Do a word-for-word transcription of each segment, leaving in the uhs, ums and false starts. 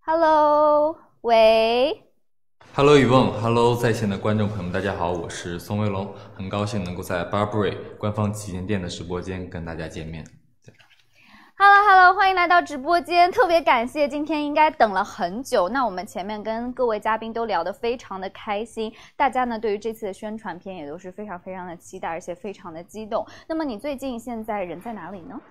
Hello，喂 Hello Yvonne，Hello 在线的观众朋友们，大家好，我是宋威龙，很高兴能够在 Burberry 官方旗舰店的直播间跟大家见面。 ，Hello Hello，欢迎来到直播间，特别感谢，今天应该等了很久。那我们前面跟各位嘉宾都聊得非常的开心，大家呢对于这次的宣传片也都是非常非常的期待，而且非常的激动。那么你最近现在人在哪里呢？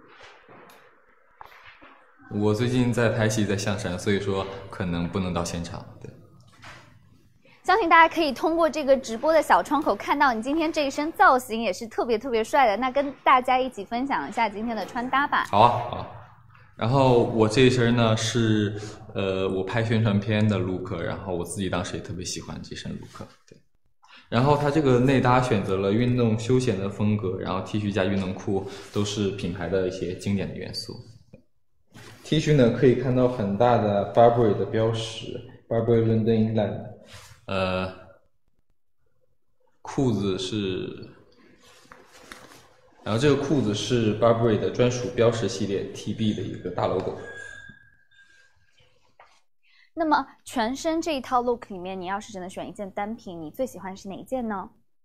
我最近在拍戏，在象山，所以说可能不能到现场。对， 相信大家可以通过这个直播的小窗口看到你今天这一身造型也是特别特别帅的。那跟大家一起分享一下今天的穿搭吧。 好啊，好啊。然后我这一身呢是呃我拍宣传片的 look， 然后我自己当时也特别喜欢这身 look。对，然后它这个内搭选择了运动休闲的风格，然后 T 恤加运动裤都是品牌的一些经典的元素。T 恤呢可以看到很大的 Burberry 的标识 ，Burberry London England。呃，裤子是，然后这个裤子是 Burberry 的专属标识系列 T B 的一个大 logo。 那么全身这一套 look 里面，你要是只能选一件单品，你最喜欢是哪一件呢？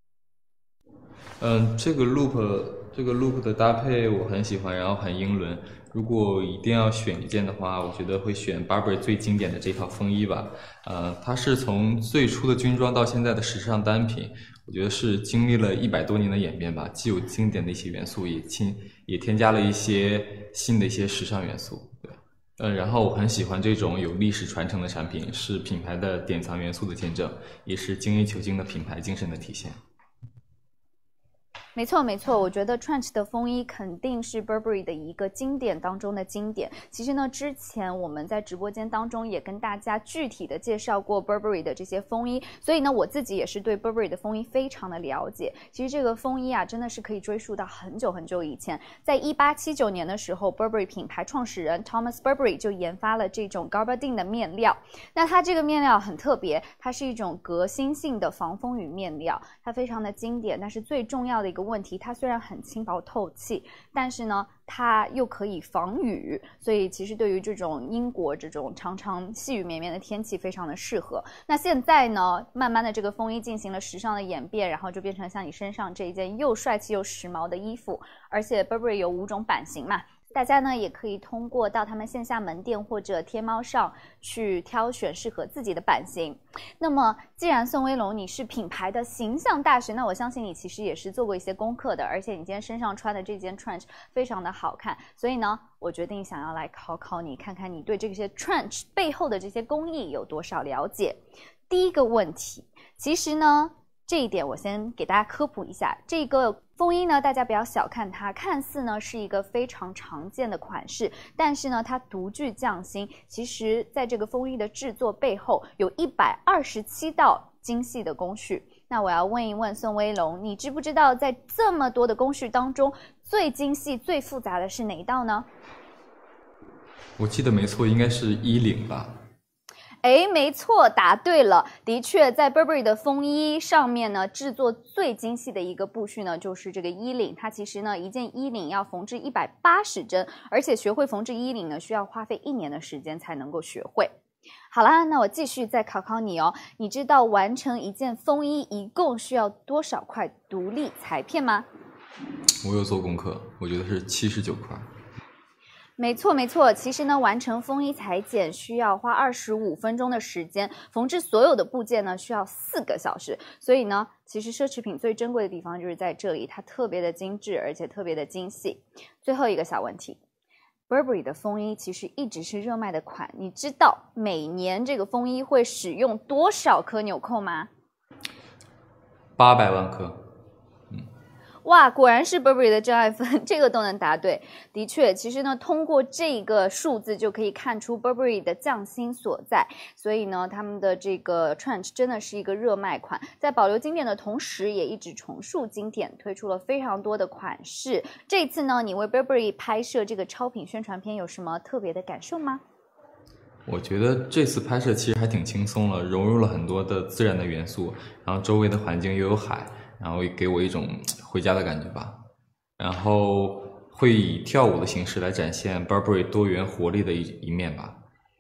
嗯，这个 look 这个 look 的搭配我很喜欢，然后很英伦。如果一定要选一件的话，我觉得会选 Burberry 最经典的这套风衣吧。呃，它是从最初的军装到现在的时尚单品，我觉得是经历了一百多年的演变吧。既有经典的一些元素，也添也添加了一些新的一些时尚元素。对，呃，然后我很喜欢这种有历史传承的产品，是品牌的典藏元素的见证，也是精益求精的品牌精神的体现。 没错没错，我觉得 Trench 的风衣肯定是 Burberry 的一个经典当中的经典。其实呢，之前我们在直播间当中也跟大家具体的介绍过 Burberry 的这些风衣，所以呢，我自己也是对 Burberry 的风衣非常的了解。其实这个风衣啊，真的是可以追溯到很久很久以前，在一八七九年的时候 ，Burberry 品牌创始人 Thomas Burberry 就研发了这种 gabardine 的面料。那它这个面料很特别，它是一种革新性的防风雨面料，它非常的经典，但是最重要的一个问题，它虽然很轻薄透气，但是呢它又可以防雨，所以其实对于这种英国这种常常细雨绵绵的天气非常的适合。那现在呢，慢慢的这个风衣进行了时尚的演变，然后就变成像你身上这一件又帅气又时髦的衣服，而且 Burberry 有五种版型嘛，大家呢也可以通过到他们线下门店或者天猫上去挑选适合自己的版型。那么既然宋威龙你是品牌的形象大使，那我相信你其实也是做过一些功课的，而且你今天身上穿的这件 Trench 非常的好看，所以呢我决定想要来考考你，看看你对这些 Trench 背后的这些工艺有多少了解。第一个问题，其实呢这一点我先给大家科普一下，这个风衣呢大家不要小看它，看似呢是一个非常常见的款式，但是呢它独具匠心，其实在这个风衣的制作背后有一百二十七道精细的工序。那我要问一问宋威龙，你知不知道在这么多的工序当中，最精细最复杂的是哪一道呢？ 我记得没错，应该是衣领吧。 哎，没错，答对了。的确，在 Burberry 的风衣上面呢，制作最精细的一个步序呢，就是这个衣领。它其实呢，一件衣领要缝制一百八十针，而且学会缝制衣领呢，需要花费一年的时间才能够学会。好啦，那我继续再考考你哦。你知道完成一件风衣一共需要多少块独立裁片吗？ 我有做功课，我觉得是七十九块。 没错没错，其实呢，完成风衣裁剪需要花二十五分钟的时间，缝制所有的部件呢需要四个小时。所以呢，其实奢侈品最珍贵的地方就是在这里，它特别的精致，而且特别的精细。最后一个小问题， Burberry 的风衣其实一直是热卖的款，你知道每年这个风衣会使用多少颗纽扣吗？ 八百万颗。 哇，果然是 Burberry 的真爱粉，这个都能答对。的确，其实呢，通过这个数字就可以看出 Burberry 的匠心所在。所以呢，他们的这个 Trench 真的是一个热卖款，在保留经典的同时，也一直重塑经典，推出了非常多的款式。这一次呢，你为 Burberry 拍摄这个超品宣传片，有什么特别的感受吗？ 我觉得这次拍摄其实还挺轻松了，融入了很多的自然的元素，然后周围的环境又有海，然后给我一种回家的感觉吧。然后会以跳舞的形式来展现 Burberry 多元活力的一一面吧。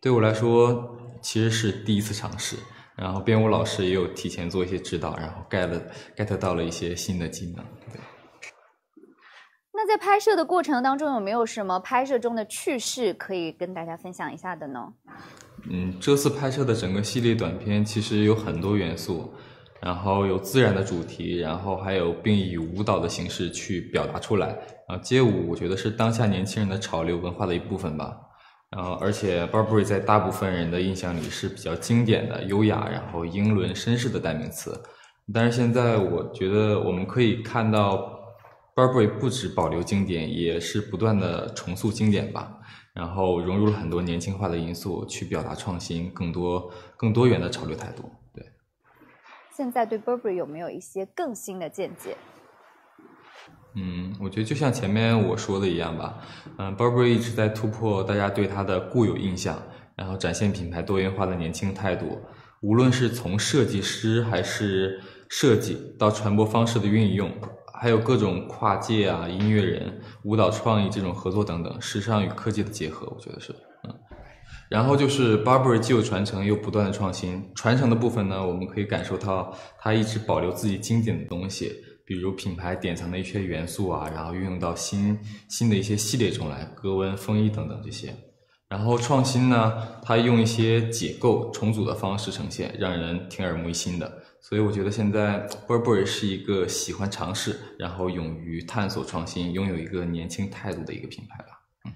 对我来说其实是第一次尝试，然后编舞老师也有提前做一些指导，然后 get get 到了一些新的技能。对。 那在拍摄的过程当中，有没有什么拍摄中的趣事可以跟大家分享一下的呢？ 嗯，这次拍摄的整个系列短片其实有很多元素，然后有自然的主题，然后还有并以舞蹈的形式去表达出来。啊，街舞我觉得是当下年轻人的潮流文化的一部分吧。然后，而且 Burberry 在大部分人的印象里是比较经典的、优雅，然后英伦绅士的代名词。但是现在我觉得我们可以看到 Burberry 不只保留经典，也是不断的重塑经典吧。然后融入了很多年轻化的因素，去表达创新，更多更多元的潮流态度。对。 现在对 Burberry 有没有一些更新的见解？ 嗯，我觉得就像前面我说的一样吧，嗯 ，Burberry 一直在突破大家对它的固有印象，然后展现品牌多元化的年轻态度。无论是从设计师还是设计到传播方式的运用，还有各种跨界啊、音乐人、舞蹈创意这种合作等等，时尚与科技的结合，我觉得是，嗯。然后就是 Burberry 既有传承又不断的创新。传承的部分呢，我们可以感受到它一直保留自己经典的东西，比如品牌典藏的一些元素啊，然后运用到新新的一些系列中来，格纹、风衣等等这些。然后创新呢，它用一些解构、重组的方式呈现，让人听耳目一新的。所以我觉得现在 Burberry 是一个喜欢尝试，然后勇于探索创新，拥有一个年轻态度的一个品牌吧。嗯。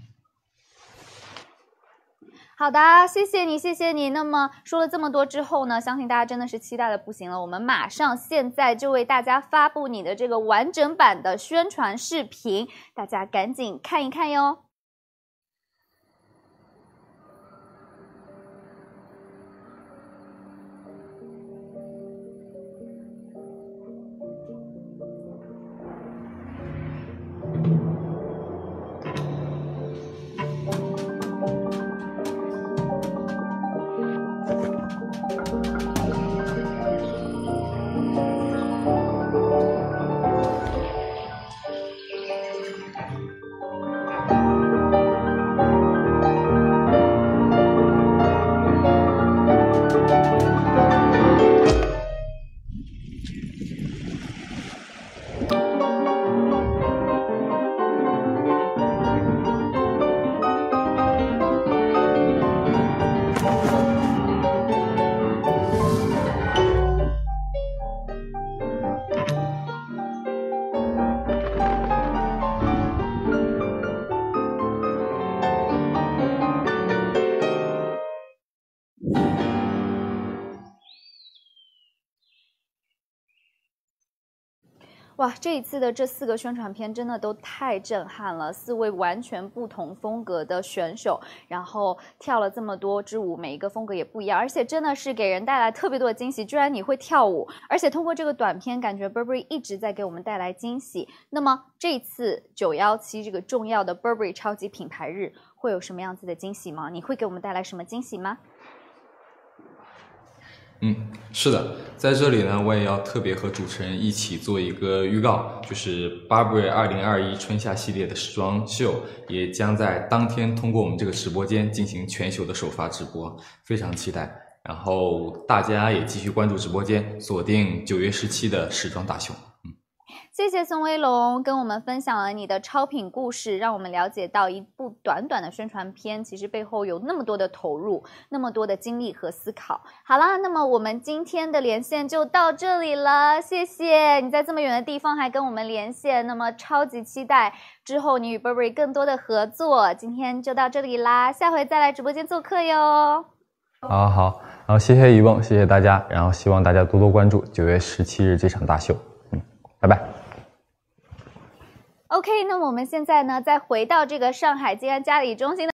好的，谢谢你，谢谢你。那么说了这么多之后呢，相信大家真的是期待的不行了。我们马上现在就为大家发布你的这个完整版的宣传视频，大家赶紧看一看哟。哇，这一次的这四个宣传片真的都太震撼了！四位完全不同风格的选手，然后跳了这么多支舞，每一个风格也不一样，而且真的是给人带来特别多的惊喜。居然你会跳舞，而且通过这个短片，感觉 Burberry 一直在给我们带来惊喜。那么这一次九一七这个重要的 Burberry 超级品牌日，会有什么样子的惊喜吗？你会给我们带来什么惊喜吗？ 嗯，是的，在这里呢，我也要特别和主持人一起做一个预告，就是 Burberry 二零二一春夏系列的时装秀也将在当天通过我们这个直播间进行全球的首发直播，非常期待。然后大家也继续关注直播间，锁定九月十七的时装大秀。嗯。 谢谢宋威龙跟我们分享了你的超品故事，让我们了解到一部短短的宣传片其实背后有那么多的投入，那么多的精力和思考。好啦，那么我们今天的连线就到这里了，谢谢你在这么远的地方还跟我们连线，那么超级期待之后你与 Burberry 更多的合作。今天就到这里啦，下回再来直播间做客哟。 好好，然后谢谢一梦，谢谢大家，然后希望大家多多关注九月十七日这场大秀。嗯，拜拜。 OK， 那么我们现在呢，再回到这个上海静安嘉里中心的